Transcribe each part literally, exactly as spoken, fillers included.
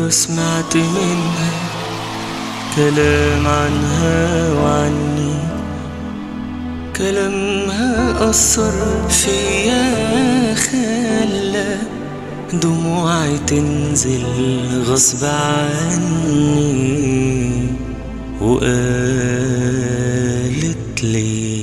مرة سمعت منها كلام عنها وعني، كلامها أثر فيا خلى دموعي تنزل غصب عني، وقالت لي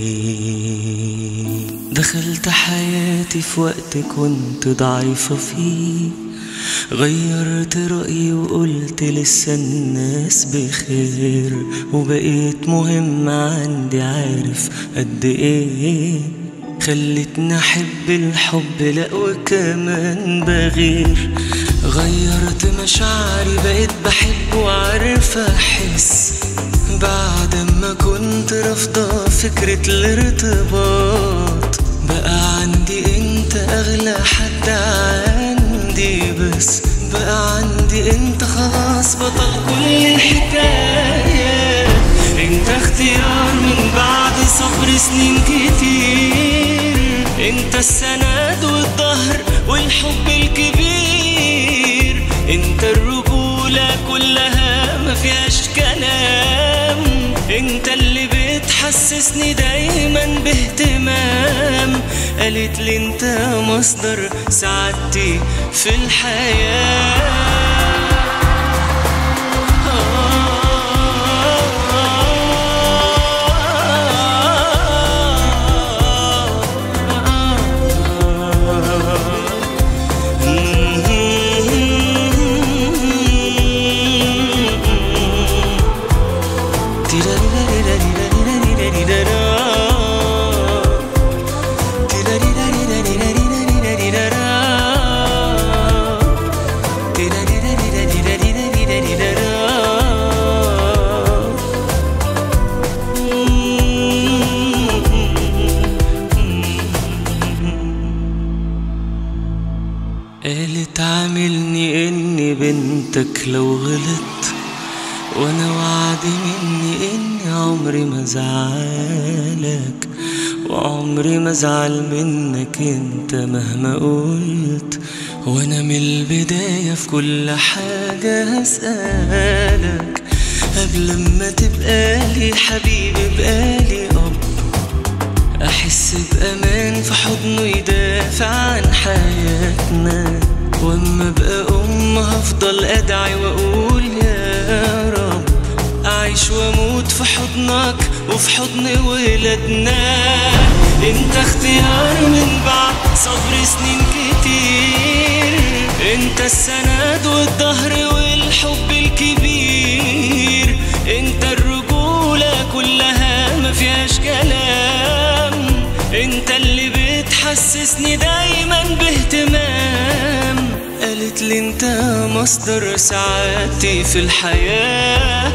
دخلت حياتي في وقت كنت ضعيفة فيه، غيرت رأيي وقلت لسه الناس بخير، وبقيت مهم عندي عارف قد ايه، خلتني احب الحب لا وكمان بغير، غيرت مشاعري بقيت بحب وعارف احس، بعد ما كنت رافضة فكرة الارتباط، بقى عندي انت اغلى حد عندي، بس بقى عندي انت خلاص بطل كل الحكاية، انت اختيار من بعد صبر سنين كتير، انت السند والظهر والحب الكبير، انت الرجولة كلها ما فيهاش كلام، انت اللي بتحسسني دايما باهتمام، قالت لي انت مصدر سعادتي في الحياة. قالت عاملني اني بنتك لو غلط، وانا وعدي مني اني عمري ما زعلك، وعمري ما زعل منك انت مهما قلت، وانا من البداية في كل حاجة هسألك، قبل ما تبقالي حبيبي بقالي اب، احس بامان في حضنه يدافع عن حياتنا، واما ابقى ام هفضل ادعي واقول يا رب، اعيش واموت في حضنك وفي حضن ولادنا، انت اختيار من بعد صبر سنين كتير، انت السند والظهر والحب الكبير، انت الرجولة كلها ما فيهاش كلام، انت اللي بتحسسني دايما باهتمام، قالت لي انت مصدر سعادتي في الحياة.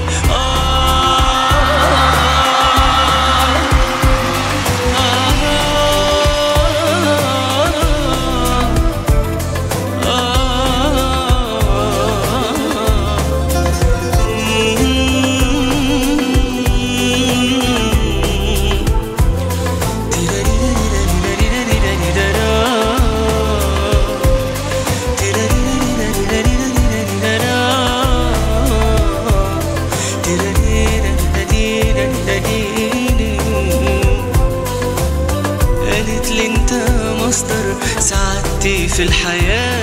قالت لي انت مصدر سعادتي في الحياة.